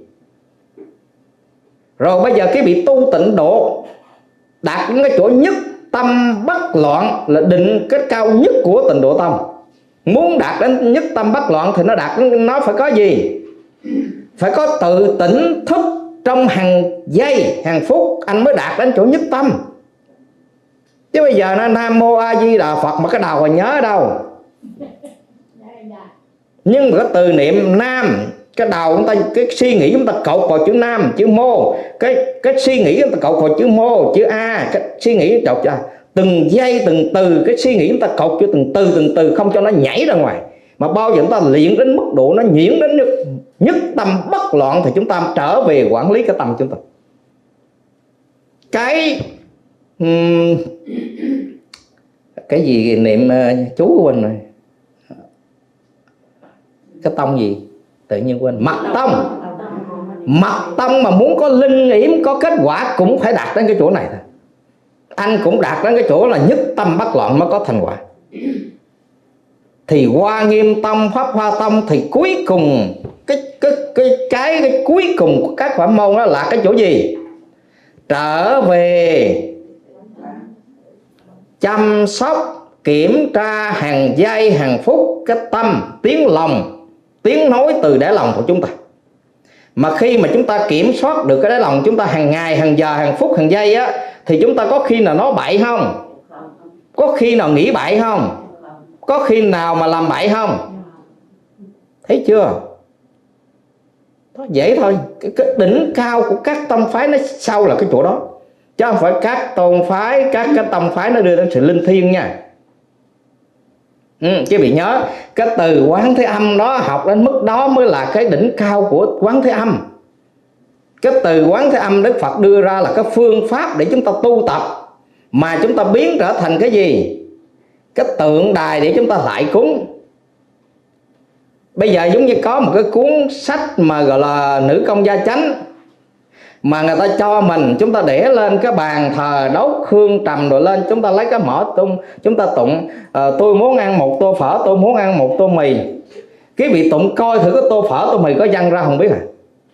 Rồi bây giờ cái bị tu tịnh độ đạt đến cái chỗ nhất tâm bất loạn, là định cái cao nhất của tịnh độ tâm. Muốn đạt đến nhất tâm bất loạn thì nó đạt đến, nó phải có gì? Phải có tự tỉnh thức trong hàng giây hàng phút anh mới đạt đến chỗ nhất tâm. Chứ bây giờ nó Nam Mô A Di Đà Phật mà cái đầu còn nhớ đâu. Nhưng mà cái từ niệm Nam, cái đầu chúng ta, cái suy nghĩ chúng ta cột vào chữ Nam, chữ Mô, cái suy nghĩ chúng ta cột vào chữ Mô, chữ A, cái suy nghĩ cột vào từng giây từng từ, cái suy nghĩ chúng ta cột cho từng từ không cho nó nhảy ra ngoài. Mà bao giờ chúng ta luyện đến mức độ nó nhuyễn đến nhất tâm bất loạn thì chúng ta trở về quản lý cái tâm chúng ta. Cái gì niệm chú quên rồi, cái tông gì tự nhiên quên, mật tông. Mật tông mà muốn có linh yểm, có kết quả cũng phải đạt đến cái chỗ này thôi. Anh cũng đạt đến cái chỗ là nhất tâm bất loạn mới có thành quả. Thì Hoa Nghiêm Tông, Pháp Hoa Tông thì cuối cùng cái cuối cùng của các pháp môn đó là cái chỗ gì? Trở về chăm sóc, kiểm tra hàng giây hàng phút cái tâm, tiếng lòng, tiếng nói từ đáy lòng của chúng ta. Mà khi mà chúng ta kiểm soát được cái đáy lòng chúng ta hàng ngày, hàng giờ, hàng phút, hàng giây á, thì chúng ta có khi nào nói bậy không? Có khi nào nghĩ bậy không? Có khi nào mà làm bậy không? Thấy chưa? Nó dễ thôi. Cái đỉnh cao của các tông phái nó sau là cái chỗ đó, chứ không phải các tôn phái, các cái tông phái nó đưa đến sự linh thiêng nha. Chứ bị nhớ cái từ Quán Thế Âm đó, học đến mức đó mới là cái đỉnh cao của Quán Thế Âm. Cái từ Quán Thế Âm Đức Phật đưa ra là cái phương pháp để chúng ta tu tập, mà chúng ta biến trở thành cái gì? Cái tượng đài để chúng ta lại cúng. Bây giờ giống như có một cái cuốn sách mà gọi là Nữ Công Gia Chánh, mà người ta cho mình, chúng ta để lên cái bàn thờ, đốt hương trầm rồi lên, chúng ta lấy cái mõ tung, chúng ta tụng tôi muốn ăn một tô phở, tôi muốn ăn một tô mì. Cái vị tụng coi thử cái tô phở tô mì có văng ra không biết à.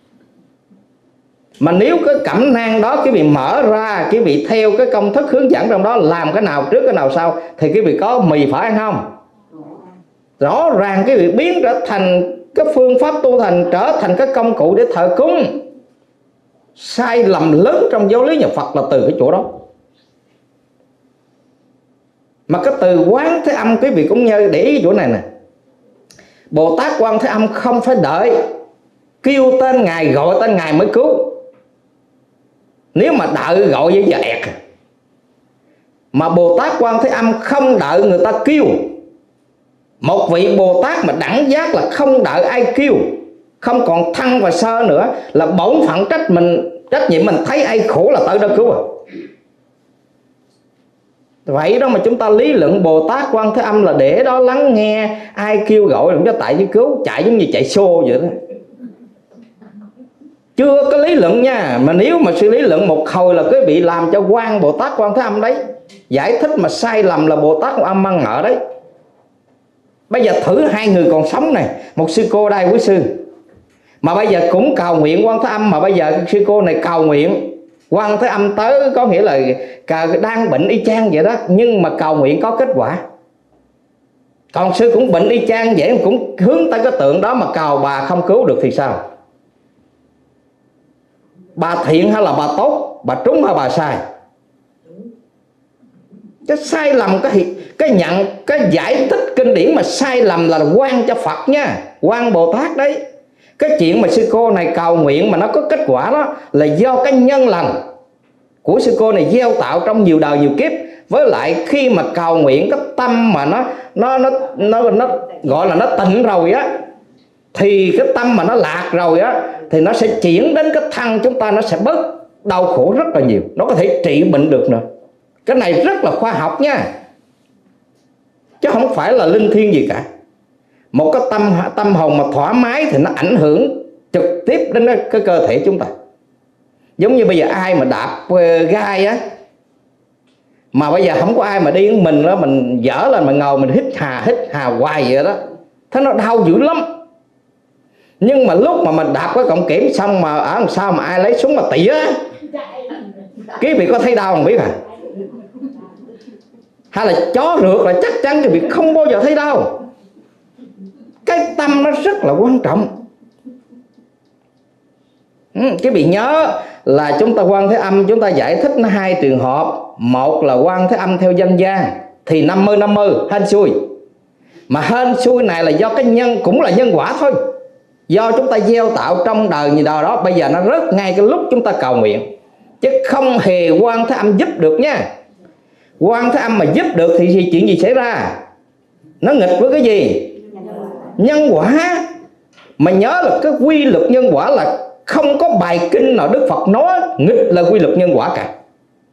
Mà nếu cái cẩm nang đó cái vị mở ra, cái vị theo cái công thức hướng dẫn trong đó, làm cái nào trước cái nào sau, thì cái vị có mì phải ăn không? Rõ ràng cái vị biến trở thành cái phương pháp tu thành, trở thành cái công cụ để thờ cúng. Sai lầm lớn trong giáo lý nhà Phật là từ cái chỗ đó. Mà cái từ Quán Thế Âm quý vị cũng nhớ để ý chỗ này nè. Bồ Tát Quán Thế Âm không phải đợi kêu tên Ngài, gọi tên Ngài mới cứu. Nếu mà đợi gọi với giờ ẹt. Mà Bồ Tát Quan Thế Âm không đợi người ta kêu. Một vị Bồ Tát mà đẳng giác là không đợi ai kêu, không còn thân và sơ nữa, là bổn phận trách nhiệm mình thấy ai khổ là tới đó cứu à. Vậy đó mà chúng ta lý luận Bồ Tát Quan Thế Âm là để đó lắng nghe ai kêu gọi đừng cho tại chứ cứu, chạy giống như chạy xô vậy đó. Chưa có lý luận nha. Mà nếu mà suy lý luận một hồi là cái bị làm cho quan Bồ Tát Quan Thế Âm đấy. Giải thích mà sai lầm là Bồ Tát Quan Âm mang nợ đấy. Bây giờ thử hai người còn sống này, một sư cô đây quý sư, mà bây giờ cũng cầu nguyện Quan Thế Âm, mà bây giờ sư cô này cầu nguyện Quan Thế Âm tới, có nghĩa là đang bệnh y chang vậy đó, nhưng mà cầu nguyện có kết quả. Còn sư cũng bệnh y chang vậy, cũng hướng tới cái tượng đó mà cầu bà không cứu được thì sao? Bà thiện hay là bà tốt, bà trúng hay bà sai? Cái sai lầm, cái giải thích kinh điển mà sai lầm là quan cho Phật nha, quan Bồ Tát đấy. Cái chuyện mà sư cô này cầu nguyện mà nó có kết quả đó là do cái nhân lành của sư cô này gieo tạo trong nhiều đời nhiều kiếp. Với lại khi mà cầu nguyện cái tâm mà nó gọi là nó tịnh rồi á, thì cái tâm mà nó lạc rồi á, thì nó sẽ chuyển đến cái thân chúng ta, nó sẽ bớt đau khổ rất là nhiều, nó có thể trị bệnh được nữa. Cái này rất là khoa học nha, chứ không phải là linh thiêng gì cả. Một cái tâm hồn mà thoải mái thì nó ảnh hưởng trực tiếp đến cái cơ thể chúng ta. Giống như bây giờ ai mà đạp gai á, mà bây giờ không có ai mà đi mình đó, mình dở lên mình ngồi mình hít hà hoài vậy đó, thế nó đau dữ lắm. Nhưng mà lúc mà mình đạp cái cọng kiểm xong mà ở đằng sau mà ai lấy súng mà tỉa, cái vị có thấy đau không biết à? Hay là chó rượt là chắc chắn cái vị không bao giờ thấy đau. Cái tâm nó rất là quan trọng. Cái vị nhớ là chúng ta Quan Thế Âm, chúng ta giải thích nó hai trường hợp. Một là Quan Thế Âm theo dân gian thì 50-50 hên xui. Mà hên xui này là do cái nhân, cũng là nhân quả thôi. Do chúng ta gieo tạo trong đời gì đó, bây giờ nó rớt ngay cái lúc chúng ta cầu nguyện, chứ không hề Quan Thế Âm giúp được nha. Quan Thế Âm mà giúp được thì chuyện gì xảy ra? Nó nghịch với cái gì? Nhân quả. Mà nhớ là cái quy luật nhân quả là không có bài kinh nào Đức Phật nói nghịch là quy luật nhân quả cả.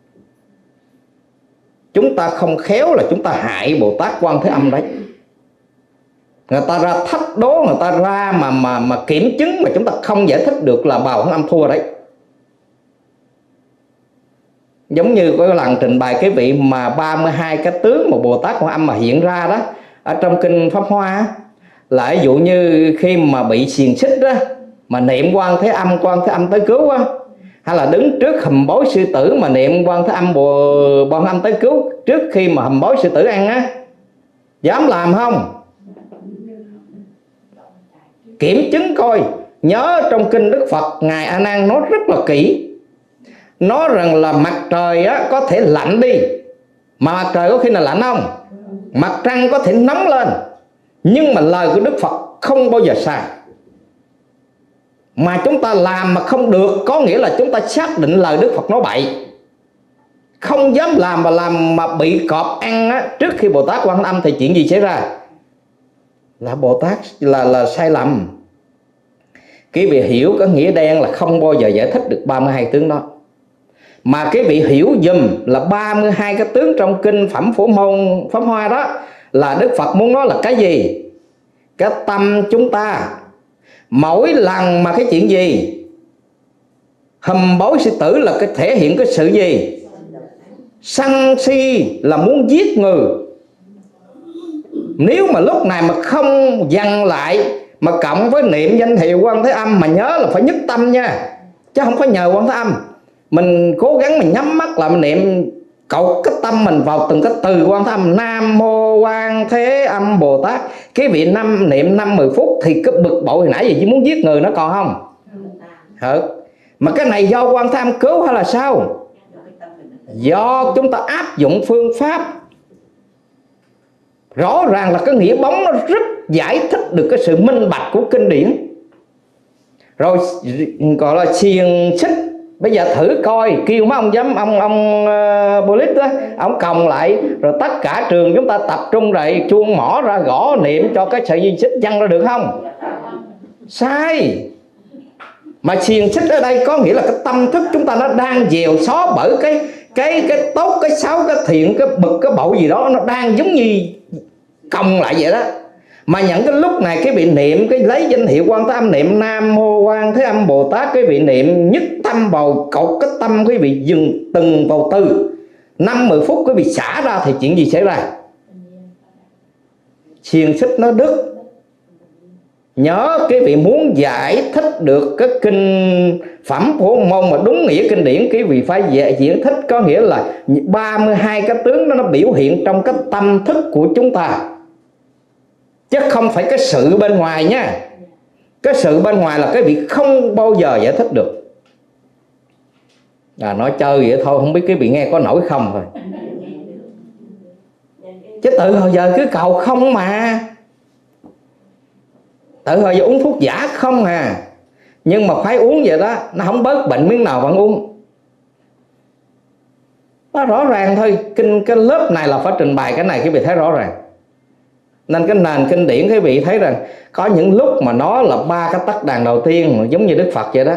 Chúng ta không khéo là chúng ta hại Bồ Tát Quan Thế Âm đấy. Người ta ra thách đố, người ta ra mà kiểm chứng mà chúng ta không giải thích được là bà Quan Thế Âm thua đấy. Giống như cái lần trình bày cái vị mà 32 cái tướng mà Bồ Tát Quan Thế Âm mà hiện ra đó ở trong kinh Pháp Hoa, là ví dụ như khi mà bị xiềng xích đó mà niệm Quan Thế Âm tới cứu á, hay là đứng trước hầm bối sư tử mà niệm Quan Thế Âm tới cứu trước khi mà hầm bối sư tử ăn á, dám làm không? Kiểm chứng coi. Nhớ trong kinh Đức Phật ngài A Nan nói rất là kỹ, nói rằng là mặt trời á có thể lạnh đi, mà mặt trời có khi nào lạnh không? Mặt trăng có thể nóng lên, nhưng mà lời của Đức Phật không bao giờ sai. Mà chúng ta làm mà không được, có nghĩa là chúng ta xác định lời Đức Phật nói bậy, không dám làm, mà làm mà bị cọp ăn á, trước khi Bồ Tát Quan Thế Âm thì chuyện gì xảy ra? Là Bồ Tát là sai lầm. Cái vị hiểu có nghĩa đen là không bao giờ giải thích được 32 tướng đó. Mà cái vị hiểu dùm là 32 cái tướng trong kinh Phẩm Phổ Môn Pháp Hoa đó là Đức Phật muốn nói là cái gì? Cái tâm chúng ta mỗi lần mà cái chuyện gì hầm bối sư tử là cái thể hiện cái sự gì? Sân si là muốn giết người. Nếu mà lúc này mà không dằn lại, mà cộng với niệm danh hiệu Quan Thế Âm, mà nhớ là phải nhất tâm nha, chứ không phải nhờ Quan Thế Âm. Mình cố gắng mình nhắm mắt lại mình niệm, cậu cái tâm mình vào từng cái từ Quan Thế Âm. Nam Mô Quan Thế Âm Bồ Tát. Cái vị niệm 5-10 phút thì cái bực bội hồi nãy giờ chỉ muốn giết người nó còn không? Mà cái này do Quan Thế Âm cứu hay là sao? Do chúng ta áp dụng phương pháp. Rõ ràng là cái nghĩa bóng nó rất giải thích được cái sự minh bạch của kinh điển. Rồi gọi là xiềng xích. Bây giờ thử coi, kêu mấy ông giám ông police đó, ông còng lại, rồi tất cả trường chúng ta tập trung lại chuông mỏ ra gõ niệm cho cái sợi dây xích văng ra được không? Sai. Mà xiềng xích ở đây có nghĩa là cái tâm thức chúng ta nó đang dèo xó bởi cái tốt, cái xấu, cái thiện, cái bực, cái bội gì đó, nó đang giống như còng lại vậy đó. Mà những cái lúc này cái vị niệm, cái lấy danh hiệu Quan Thế Âm, niệm Nam Mô Quan Thế Âm Bồ Tát, cái vị niệm nhất tâm vào cậu cái tâm, cái vị dừng từng vào từ 5-10 phút cái vị xả ra thì chuyện gì xảy ra? Xiềng xích nó đứt. Nhớ cái vị muốn giải thích được cái kinh Phẩm Phổ Môn mà đúng nghĩa kinh điển, cái vị phải giải thích có nghĩa là 32 cái tướng nó biểu hiện trong cái tâm thức của chúng ta, chứ không phải cái sự bên ngoài nha. Cái sự bên ngoài là cái vị không bao giờ giải thích được. Nói chơi vậy thôi, không biết cái vị nghe có nổi không thôi. Chứ tự hồi giờ cứ cầu không mà. Tự hồi giờ uống thuốc giả không à. Nhưng mà phải uống vậy đó, nó không bớt bệnh miếng nào vẫn uống. Nó rõ ràng thôi. Cái lớp này là phải trình bày cái này, cái vị thấy rõ ràng. Nên cái nền kinh điển cái vị thấy rằng có những lúc mà nó là 3 cái tắc đàn đầu tiên, giống như Đức Phật vậy đó.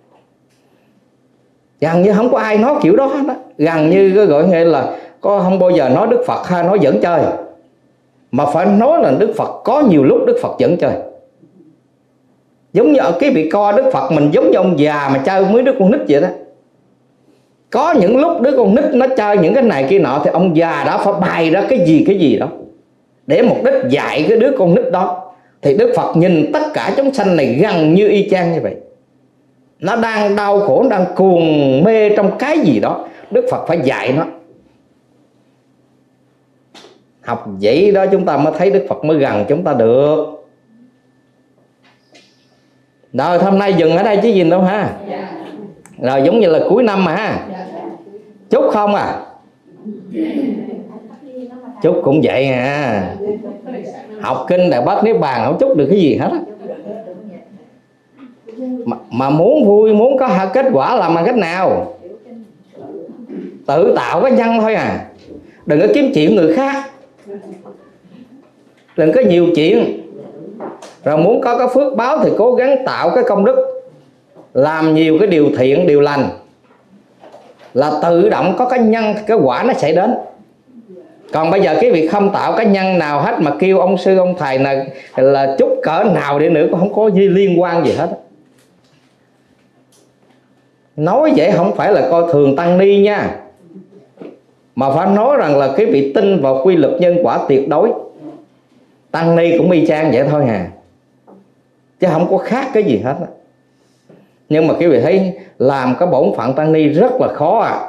Gần như không có ai nói kiểu đó đó. Gần như cái gọi nghĩa là có không bao giờ nói Đức Phật hay nói dẫn chơi, mà phải nói là Đức Phật có nhiều lúc Đức Phật dẫn chơi. Giống như ở cái vị coi Đức Phật mình giống như ông già mà chơi mấy đứa con nít vậy đó. Có những lúc đứa con nít nó chơi những cái này kia nọ thì ông già đã phải bày ra cái gì đó để mục đích dạy cái đứa con nít đó. Thì Đức Phật nhìn tất cả chúng sanh này gần như y chang như vậy. Nó đang đau khổ, nó đang cuồng mê trong cái gì đó, Đức Phật phải dạy nó. Học vậy đó chúng ta mới thấy Đức Phật mới gần chúng ta được. Rồi hôm nay dừng ở đây chứ gì đâu ha. Rồi giống như là cuối năm mà ha, chúc không à, chúc cũng vậy à. Học kinh Đại Bát Niết Bàn không chúc được cái gì hết á. Mà muốn vui, muốn có kết quả làm bằng cách nào? Tự tạo cái nhân thôi à. Đừng có kiếm chuyện người khác, đừng có nhiều chuyện. Rồi muốn có cái phước báo thì cố gắng tạo cái công đức, làm nhiều cái điều thiện, điều lành, là tự động có cái nhân, cái quả nó sẽ đến. Còn bây giờ cái việc không tạo cái nhân nào hết mà kêu ông sư ông thầy là chúc cỡ nào đi nữa cũng không có gì liên quan gì hết. Nói vậy không phải là coi thường tăng ni nha, mà phải nói rằng là cái vị tin vào quy luật nhân quả tuyệt đối. Tăng ni cũng y chang vậy thôi à, chứ không có khác cái gì hết. Nhưng mà cái vị thấy làm cái bổn phận tăng ni rất là khó à.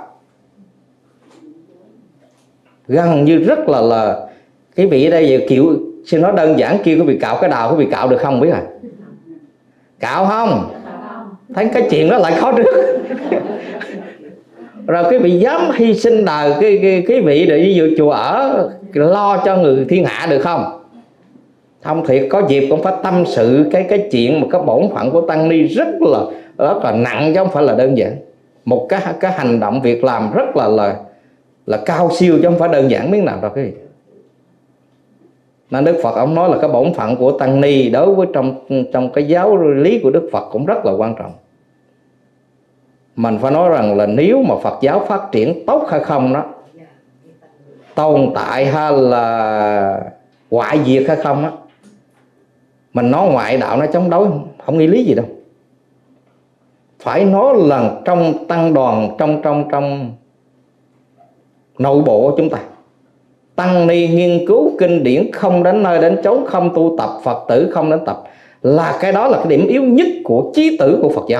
Gần như rất là cái vị ở đây giờ kiểu xin nói đơn giản, kêu cái vị cạo cái đào, cái vị cạo được không biết à? Cạo không? Thấy cái chuyện đó lại khó trước. Rồi cái vị dám hy sinh đời cái vị để ví dụ chùa ở lo cho người thiên hạ được không? Thông thiệt có dịp cũng phải tâm sự cái chuyện mà cái bổn phận của tăng ni rất là nặng, chứ không phải là đơn giản. Một cái hành động việc làm rất là cao siêu, chứ không phải đơn giản miếng nào đâu cái gì. Nên Đức Phật ông nói là cái bổn phận của tăng ni đối với trong cái giáo lý của Đức Phật cũng rất là quan trọng. Mình phải nói rằng là nếu mà Phật giáo phát triển tốt hay không đó, tồn tại hay là hoại diệt hay không á, mình nói ngoại đạo nó chống đối không nghĩ lý gì đâu. Phải nói là trong tăng đoàn, trong nội bộ của chúng ta, tăng ni nghiên cứu kinh điển, không đến nơi đến chốn, không tu tập, Phật tử không đến tập, là cái đó là cái điểm yếu nhất của chí tử của Phật giáo.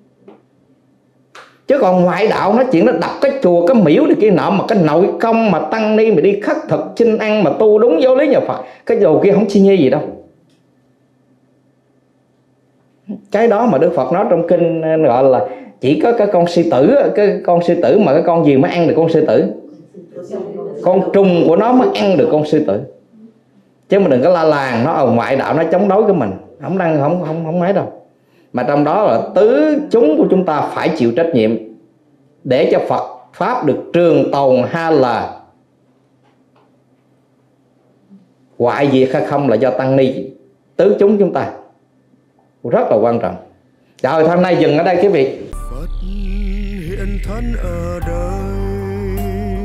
Chứ còn ngoại đạo nói chuyện nó đập cái chùa, cái miễu này kia nọ, mà cái nội công mà tăng ni mà đi khất thực chinh ăn mà tu đúng giáo lý nhà Phật, cái đồ kia không chi nhê gì đâu. Cái đó mà Đức Phật nói trong kinh gọi là chỉ có cái con sư tử, cái con sư tử mà cái con gì mới ăn được con sư tử? Con trùng của nó mới ăn được con sư tử. Chứ mà đừng có la làng nó ở ngoại đạo nó chống đối cái mình, không mấy đâu. Mà trong đó là tứ chúng của chúng ta phải chịu trách nhiệm để cho Phật pháp được trường tồn hay là hoại diệt hay không là do tăng ni tứ chúng chúng ta, rất là quan trọng. Rồi hôm nay dừng ở đây quý vị. Phật hiện thân ở đời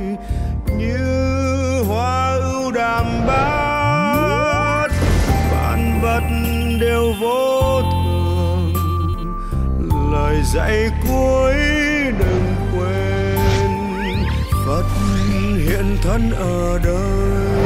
như hoa ưu đàm bát, vạn vật đều vô thường, lời dạy cuối đừng quên. Phật hiện thân ở đời